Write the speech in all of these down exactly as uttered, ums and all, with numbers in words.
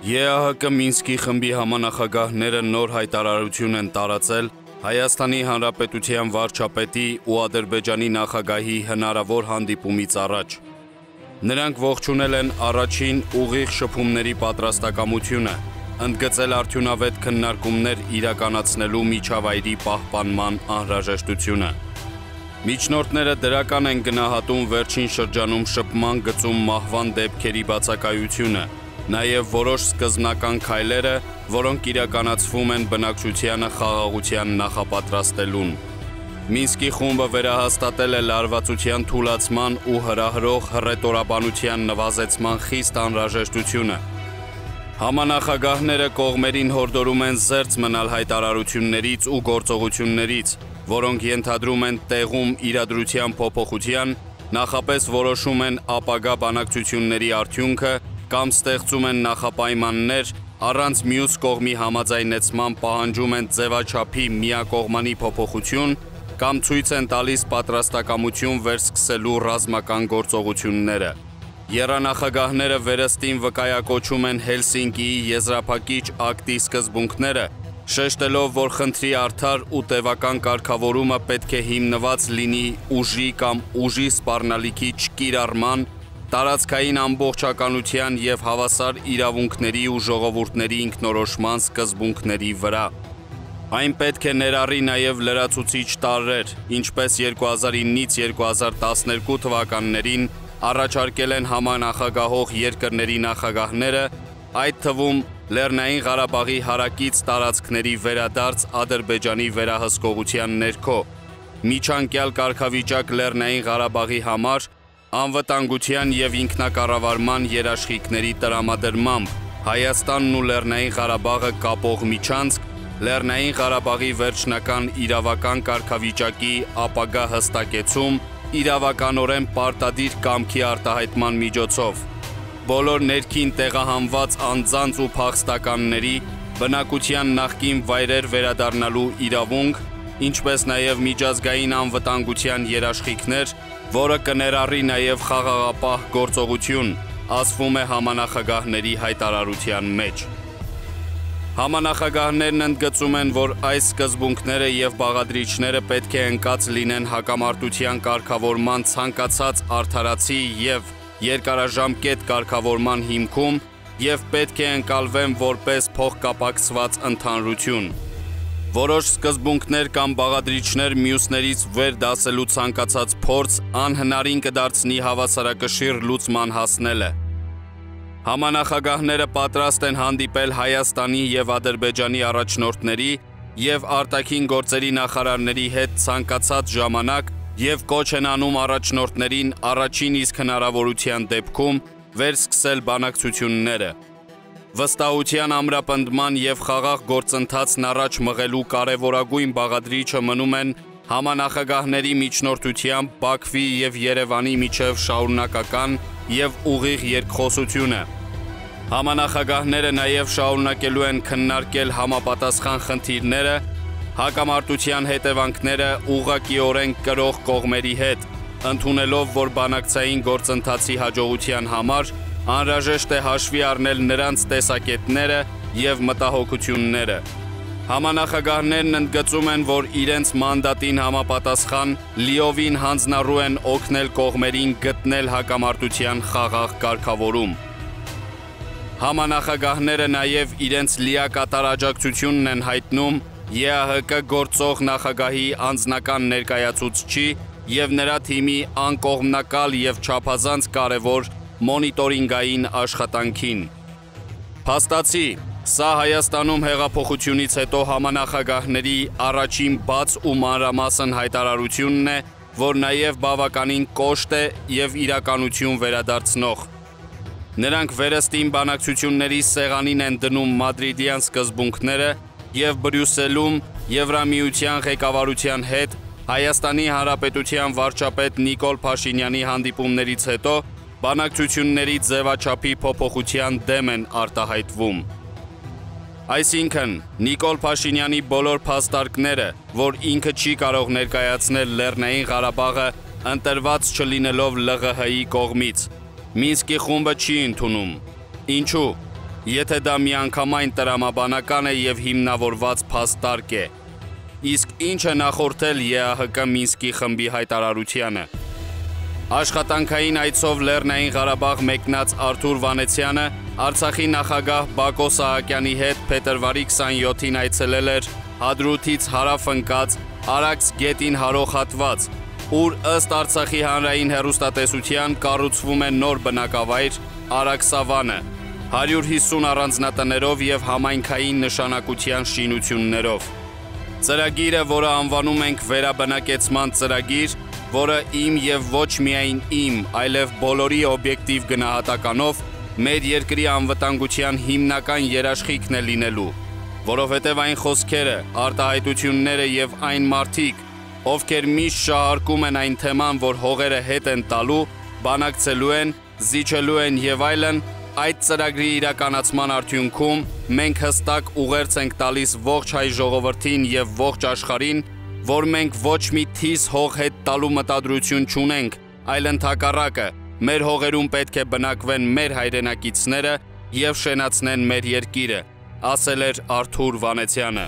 Է Ա Հ Կ Մինսկի խմբի համանախագահները նոր հայտարարություն են տարածել Հայաստանի Հանրապետության վարչապետի ու Ադրբեջանի նախագահի հնարավոր հանդիպումից առաջ։ Նրանք ողջունել են առաջին ուղիղ շփումների պատրաստակամությունը, ընդգծել արդյունավետ քննարկումներ իրականացնելու միջավայրի պահպանման անհրաժեշտությունը։ Միջնորդները դրական են գնահատում վերջին շրջանում շփման գծում մահվան դեպքերի բացակայությունը, նաև որոշ սկզբնական քայլերը, որոնք իրականացվում են բնակչությանը խաղաղության նախապատրաստելուն։ Մինսկի խումբը վերահաստատել է լարվածության թուլացման ու հրահրող հռետորաբանության նվազեցման խիստ անհրաժեշտությունը։ Համանախագահները կողմերին հորդորում են զերծ մնալ հայտարարություններից ու գործողություններից, որոնք ենթադրում են տեղում իրադրության փոփոխության, նախապես որոշում են ապագա բանակցությունների արդյունքը կամ ստեղծում են նախապայմաններ, առանց մյուս կողմի համաձայնեցման պահանջում են ձևաչափի միակողմանի փոփոխություն կամ ցույց են տալիս պատրաստակամություն վերսկսելու ռազմական գործողությունները։ Եռանախագահները վերստին վկայակոչում են Հելսինկիի եզրափակիչ ակտի սկզբունքները, շեշտելով, որ խնդրի արդար ու տևական կարգավորումը պետք է հիմնված լինի ուժի կամ ուժի սպառնալիքի չկիրառման, տարածքային ամբողջականության և հավասար իրավունքների ու ժողովուրդների ինքնորոշման սկզբունքների վրա։ Այն պետք է ներառի նաև լրացուցիչ տարրեր, ինչպես երկու հազար իննից երկու հազար տասներկու թվականներին առաջարկել են համանախագահող երկրների նախագահները, այդ թվում Լեռնային Ղարաբաղի հարակից տարածքների վերադարձ Ադրբեջանի վերահսկողության ներքո, միջանկյալ կարգավիճակ Լեռնային Ղարաբաղի համար, անվտանգության և ինքնակառավարման երաշխիքների տրամադրմամբ, Հայաստանն ու Լեռնային Ղարաբաղը կապող միջանցք, Լեռնային Ղարաբաղի վերջնական իրավական կարգավիճակի ապագա հստակեցում, իրավականորեն պարտադիր կամքի արտահայտման միջոցով, բոլոր ներքին տեղահանված անձանց ու փախստականների բնակության նախկին վայրեր վերադառնալու իրավունք, ինչպես նաև միջազգային անվտանգության երաշխիքներ, որը կներառի նաև խաղաղապահ գործողություն, ասվում է համանախագահների հայտարարության մեջ։ Համանախագահներն ընդգծում են, որ այս սկզբունքները և բաղադրիչները պետք է ընկած լինեն հակամարտության կարգավորման ցանկացած արդարացի և երկարաժամկետ կարգավորման հիմքում և պետք է ընկալվեն որպես փոխկապակցված ընդհանրություն։ Որոշ սկզբունքներ կամ բաղադրիչներ մյուսներից վեր դասելու ցանկացած փորձ անհնարին կդարձնի հավասարակշիռ լուծման հասնելը։ Համանախագահները պատրաստ են հանդիպել Հայաստանի և Ադրբեջանի առաջնորդների և արտաքին գործերի նախարարների հետ ցանկացած ժամանակ և կոչ են անում առաջնորդներին առաջին իսկ հնարավորության դեպքում վերսկսել բանակցությունները։ Վստահության ամրապնդման և խաղաղ գործընթացն առաջ մղելու կարևորագույն բաղադրիչը մնում են համանախագահների միջնորդությամբ Բաքվի և Երևանի միջև շարունակական և ուղիղ երկխոսությունը։ Համանախագահները նաև շարունակելու են քննարկել համապատասխան խնդիրները, հակամարտության հետևանքները ուղղակիորեն կրող կողմերի հետ, ընդունելով, որ բանակցային գործընթացի հաջողության համար անհրաժեշտ է հաշվի առնել նրանց տեսակետները և մտահոգությունները։ Համանախագահներն ընդգծում են, որ իրենց մանդատին համապատասխան լիովին հանձնառու են օգնել կողմերին գտնել հակամարտության խաղաղ կարգավորում։ Համանախագահները նաև իրենց լիակատար աջակցությունն են հայտնում Է Ա Հ Կ գործող նախագահի անձնական ներկայացուցչի և նրա թիմի անկողմնակալ և չափազանց կարևոր մոնիտորինգային աշխատանքին։ Փաստացի, սա Հայաստանում հեղափոխությունից հետո համանախագահների առաջին բաց ու մանրամասն հայտարարությունն է, որ նաև բավականին կոշտ է և իրականություն վերադարձնող։ Նրանք վերստին բանակցությունների սեղանին են դնում մադրիդյան սկզբունքները և Բրյուսելում Եվրամիության ղեկավարության հետ Հայաստանի Հանրապետության վարչապետ Նիկոլ Փաշինյանի հանդիպումներից հետո բանակցությունների ձևաչափի փոփոխության դեմ են արտահայտվում։ Այսինքն, Նիկոլ Փաշինյանի բոլոր փաստարկները, որ ինքը չի կարող ներկայացնել Լեռնային Ղարաբաղը ընտրված չլինելով Л Ղ Հ-ի կողմից, Մինսկի խումբը չի ընդունում։ Ինչու՞։ եթե դա միանգամայն տրամաբանական է եւ հիմնավորված փաստարկ է։ Իսկ ինչ է նախորդել Է Ա Հ Կ Մինսկի խմբի հայտարարությանը։ Աշխատանքային այցով Լեռնային Ղարաբաղ մեկնած Արթուր Վանեցյանը Արցախի նախագահ Բակո Սահակյանի հետ փետրվարի քսանյոթին այցելել էր Հադրութից հարավ ընկած Արաքս գետին հարող հատված, ուր ըստ Արցախի հանրային հեռուստատեսության կառուցվում է նոր բնակավայր Արաքսավանը, հարյուր հիսուն առանձնատներով եւ համայնքային նշանակության շինություններով։ Ծրագիրը, որը անվանում ենք վերաբնակեցման ծրագիր, որը իմ եւ ոչ միայն իմ, այլև բոլորի օբյեկտիվ գնահատականով մեր երկրի անվտանգության հիմնական երաշխիքն է լինելու, որովհետև այն խոսքերը, արտահայտությունները եւ այն մարդիկ, ովքեր միշտ շահարկում են այն թեման, որ հողերը հետ են տալու, բանակցելու են, զիջելու են եւ այլն, այդ ծրագրի իրականացման արդյունքում մենք հստակ ուղերձ ենք տալիս ողջ հայ ժողովրդին եւ ողջ աշխարհին, որ մենք ոչ մի թիզ հող հետ տալու մտադրություն չունենք, այլ ընդհակառակը, մեր հողերում պետք է բնակվեն մեր հայրենակիցները եւ շենացնեն մեր երկիրը, ասել էր Արթուր Վանեցյանը։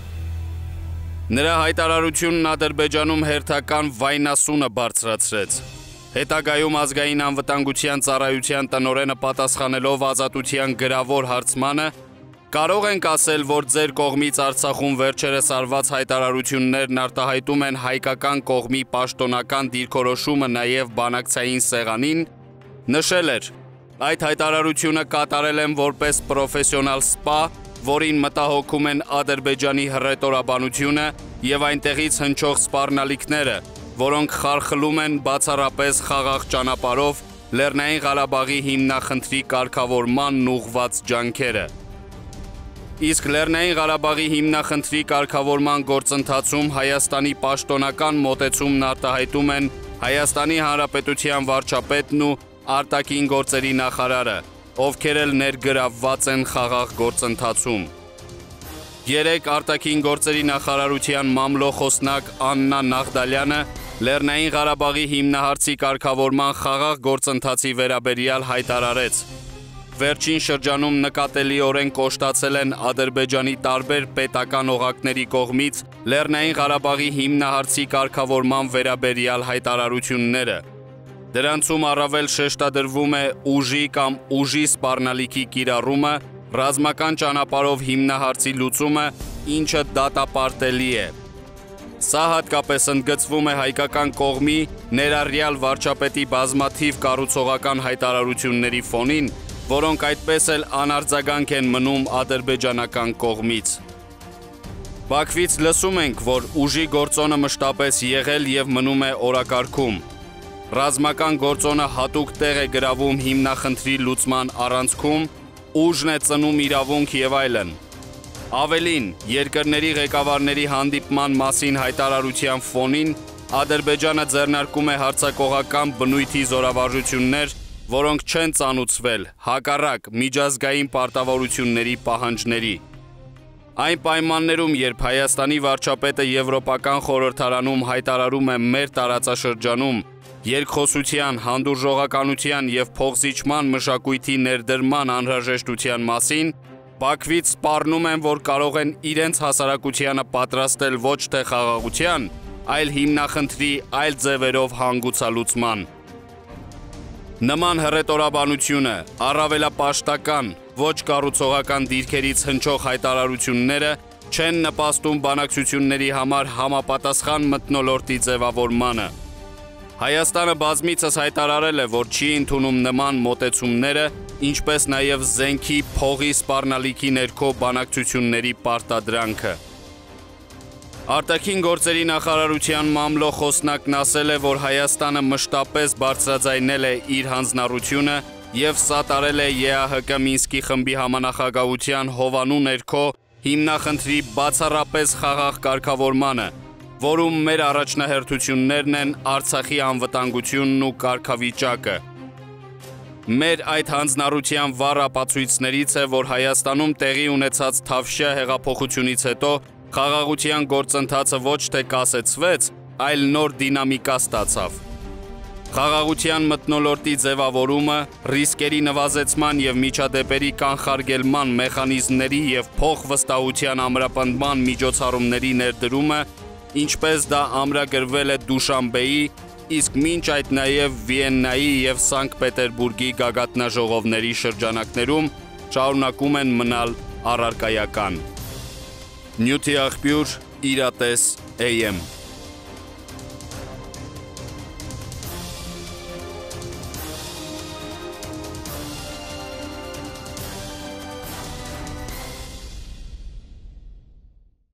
Նրա հայտարարությունն Ադրբեջանում հերթական վայնասունը բարձրացրեց։ Հետագայում ազգային անվտանգության ծառայության տնօրենը պատասխանելով Ազատության գրավոր հարցմանը, կարող ենք ասել, որ ձեր կողմից Արցախում վերջերս արված հայտարարություններն արտահայտում են հայկական կողմի պաշտոնական դիրքորոշումը նաև բանակցային սեղանին, նշել էր. այդ հայտարարությունը կատարել եմ որպես պրոֆեսիոնալ սպա, որին մտահոգում են Ադրբեջանի հռետորաբանությունը եւ այնտեղից հնչող սպառնալիքները, որոնք խարխլում են բացառապես խաղաղ ճանապարհով Լեռնային Ղարաբաղի հիմնախնդրի կարգավորմանն ուղղված ջանքերը։ Իսկ Լեռնային Ղարաբաղի հիմնախնդրի կարգավորման գործընթացում Հայաստանի պաշտոնական մոտեցումն արտահայտում են Հայաստանի Հանրապետության վարչապետն ու արտաքին գործերի նախարարը, ովքեր էլ ներգրավված են խաղաղ գործընթացում։ Երեկ արտաքին գործերի նախարարության մամլոխոսնակ Աննա Նաղդալյանը Լեռնային Ղարաբաղի հիմնահարցի կարգավորման խաղաղ գործընթացի վերաբերյալ հայտարարեց. Վերջին շրջանում նկատելիորեն կոշտացել են Ադրբեջանի տարբեր պետական օղակների կողմից Լեռնային Ղարաբաղի հիմնահարցի կարգավորման վերաբերյալ հայտարարությունները։ Դրանցում առավել շեշտադրվում է ուժի կամ ուժի սպառնալիքի կիրառումը, ռազմական ճանապարհով հիմնահարցի լուծումը, ինչը դատապարտելի է։ Սա հատկապես ընդգծվում է հայկական կողմի ներառյալ վարչապետի բազմաթիվ կառուցողական հայտարարությունների ֆոնին, որոնք այդպես էլ անարձագանք են մնում ադրբեջանական կողմից։ Բաքվից լսում ենք, որ ուժի գործոնը մշտապես եղել եւ մնում է օրակարգում։ Ռազմական գործոնը հատուկ տեղ է գրավում հիմնախնդրի լուծման առանցքում, ուժն է ծնում իրավունք եւ այլն։ Ավելին, երկրների ղեկավարների հանդիպման մասին հայտարարության ֆոնին Ադրբեջանը ձեռնարկում է հարձակողական բնույթի զորավարժություններ, որոնք չեն ծանուցվել, հակառակ միջազգային պարտավորությունների պահանջների։ Այն պայմաններում, երբ Հայաստանի վարչապետը Եվրոպական խորհրդարանում հայտարարում է մեր տարածաշրջանում երկխոսության, հանդուրժողականության եւ փոխզիջման մշակույթի ներդրման անհրաժեշտության մասին, Բաքվից սպառնում են, որ կարող են իրենց հասարակությանը պատրաստել ոչ թե խաղաղության, այլ հիմնախնդրի այլ ձևերով հանգուցալուծման։ Նման հռետորաբանությունը, առավելապաշտական, ոչ կառուցողական դիրքերից հնչող հայտարարությունները չեն նպաստում բանակցությունների համար համապատասխան մթնոլորտի ձևավորմանը։ Հայաստանը բազմիցս հայտարարել է, որ չի ընդունում նման մոտեցումները, ինչպես նաև զենքի փողի սպառնալիքի ներքո բանակցությունների պարտադրանքը։ Արտաքին գործերի նախարարության մամլոխոսնակն ասել է, որ Հայաստանը մշտապես բարձրաձայնել է իր հանձնառությունը եւ սատարել է Է Ա Հ Կ Մինսկի խմբի համանախագահության հովանու ներքո հիմնախնդրի բացառապես խաղաղ կարգավորմանը, որում մեր առաջնահերթություններն են Արցախի անվտանգությունն ու կարգավիճակը։ Մեր այդ հանձնառության վառ ապացույցներից է, որ Հայաստանում տեղի ունեցած Թավշյա հեղափոխությունից հետո խաղաղության գործընթացը ոչ թե կասեցվեց, այլ նոր դինամիկա ստացավ։ Խաղաղության մթնոլորտի ձևավորումը, ռիսկերի նվազեցման և միջադեպերի կանխարգելման մեխանիզմների և փոխվստահության ամրապնդման միջոցառումների ներդրումը, ինչպես դա ամրագրվել է Դուշանբեի, իսկ մինչ այդ նաև Վիեննայի և Սանկտ Պետերբուրգի գագաթնաժողովների շրջանակներում շարունակում են մնալ առարկայական։ Նյութի աղբյուր, Իրատես, Էյ Էմ